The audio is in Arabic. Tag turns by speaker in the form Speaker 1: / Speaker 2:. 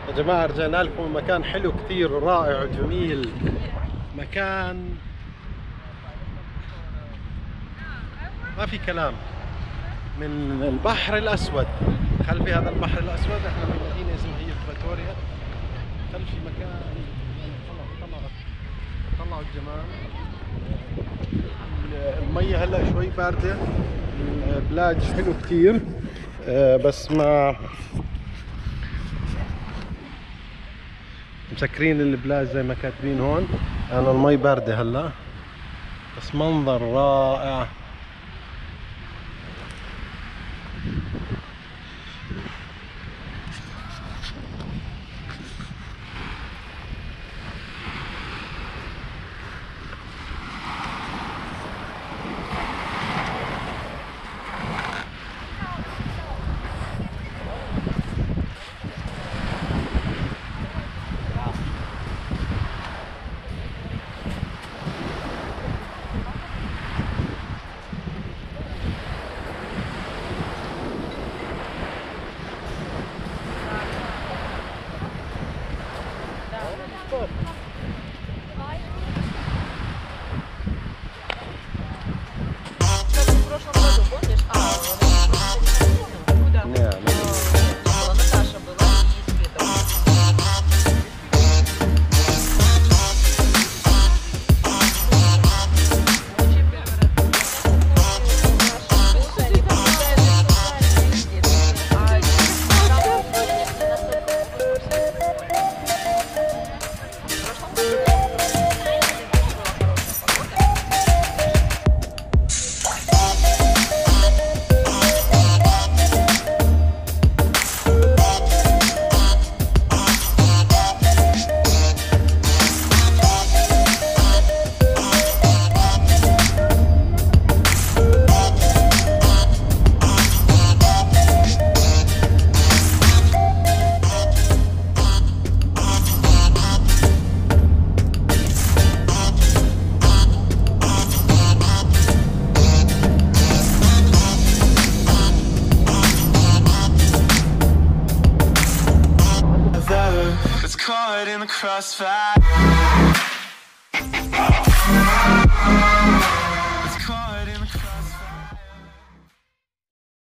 Speaker 1: يا جماعة رجعنا لكم مكان حلو كثير ورائع وجميل. مكان ما في كلام. من البحر الأسود، خلفي هذا البحر الأسود. احنا في مدينة اسمها هي بريتوريا. خلفي مكان طلعوا الجمال. المية هلا شوي باردة. البلاج حلو كثير بس ما مسكرين البلاج زي ما كاتبين هون. انا المي باردة هلا بس منظر رائع.
Speaker 2: Caught in the crossfire.